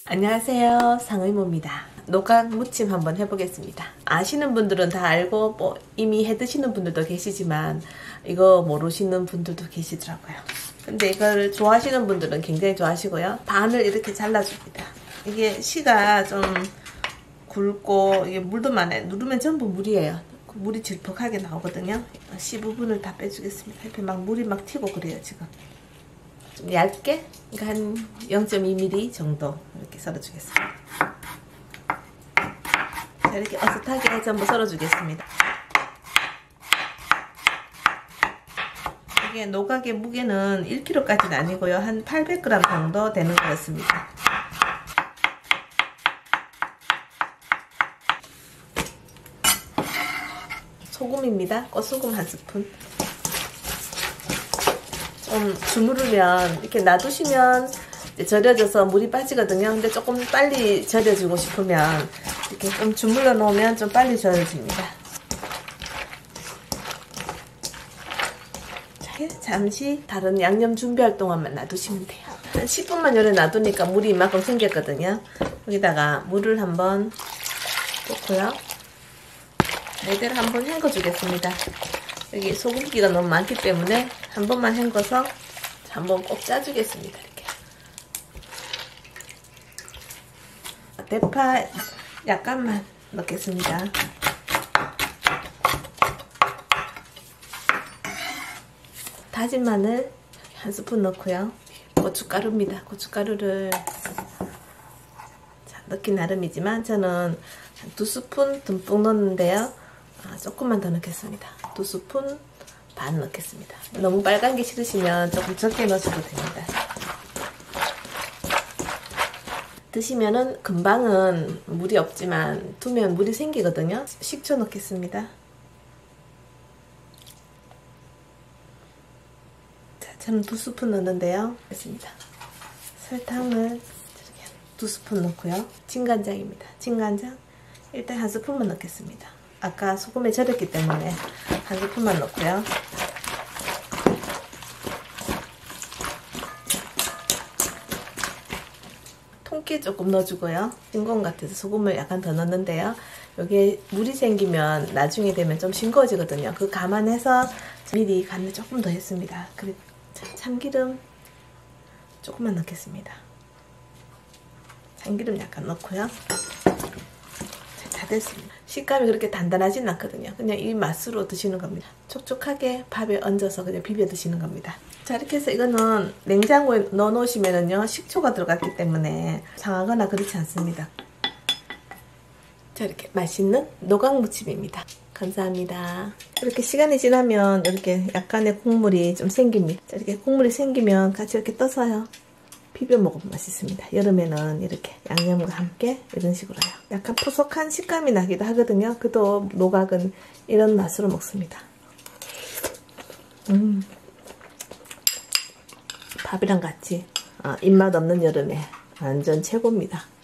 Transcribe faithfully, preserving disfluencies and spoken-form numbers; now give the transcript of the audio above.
안녕하세요, 상의모입니다. 노각 무침 한번 해보겠습니다. 아시는 분들은 다 알고 뭐 이미 해드시는 분들도 계시지만 이거 모르시는 분들도 계시더라고요. 근데 이걸 좋아하시는 분들은 굉장히 좋아하시고요. 반을 이렇게 잘라줍니다. 이게 씨가 좀 굵고 이게 물도 많아요. 누르면 전부 물이에요. 물이 질퍽하게 나오거든요. 씨 부분을 다 빼주겠습니다. 이렇게 막 물이 막 튀고 그래요 지금. 좀 얇게, 그러니까 한 영 점 이 밀리미터 정도 이렇게 썰어주겠습니다. 자, 이렇게 어슷하게 전부 썰어주겠습니다. 이게 노각의 무게는 일 킬로그램까지는 아니고요. 한 팔백 그램 정도 되는 것 같습니다. 소금입니다. 꽃소금 한 스푼. 좀 주무르면 이렇게 놔두시면 절여져서 물이 빠지거든요. 근데 조금 빨리 절여주고 싶으면 이렇게 좀 주물러 놓으면 좀 빨리 절여집니다. 자, 잠시 다른 양념 준비할 동안만 놔두시면 돼요. 한 십 분만 열에 놔두니까 물이 이만큼 생겼거든요. 여기다가 물을 한번 넣고요. 이대로 한번 헹궈 주겠습니다. 여기 소금기가 너무 많기 때문에 한 번만 헹궈서 한번 꼭 짜주겠습니다. 이렇게. 대파 약간만 넣겠습니다. 다진 마늘 한 스푼 넣고요. 고춧가루입니다. 고춧가루를 자, 넣기 나름이지만 저는 한 두 스푼 듬뿍 넣는데요. 아, 조금만 더 넣겠습니다. 두 스푼 반 넣겠습니다. 너무 빨간 게 싫으시면 조금 적게 넣으셔도 됩니다. 드시면은 금방은 물이 없지만 두면 물이 생기거든요. 식초 넣겠습니다. 자, 저는 두 스푼 넣는데요. 됐습니다. 설탕을 두 스푼 넣고요. 진간장입니다. 진간장 일단 한 스푼만 넣겠습니다. 아까 소금에 절였기 때문에 한 스푼만 넣고요. 통깨 조금 넣어주고요. 싱거운 것 같아서 소금을 약간 더 넣는데요. 여기에 물이 생기면 나중에 되면 좀 싱거워지거든요. 그 감안해서 미리 간을 조금 더 했습니다. 그리고 참기름 조금만 넣겠습니다. 참기름 약간 넣고요. 다 됐습니다. 식감이 그렇게 단단하진 않거든요. 그냥 이 맛으로 드시는 겁니다. 촉촉하게 밥에 얹어서 그냥 비벼 드시는 겁니다. 자, 이렇게 해서 이거는 냉장고에 넣어 놓으시면은요 식초가 들어갔기 때문에 상하거나 그렇지 않습니다. 자, 이렇게 맛있는 노각무침입니다. 감사합니다. 이렇게 시간이 지나면 이렇게 약간의 국물이 좀 생깁니다. 자, 이렇게 국물이 생기면 같이 이렇게 떠서요 비벼 먹으면 맛있습니다. 여름에는 이렇게 양념과 함께 이런 식으로 해요. 약간 푸석한 식감이 나기도 하거든요. 그도 노각은 이런 맛으로 먹습니다. 음, 밥이랑 같이 어, 입맛 없는 여름에 완전 최고입니다.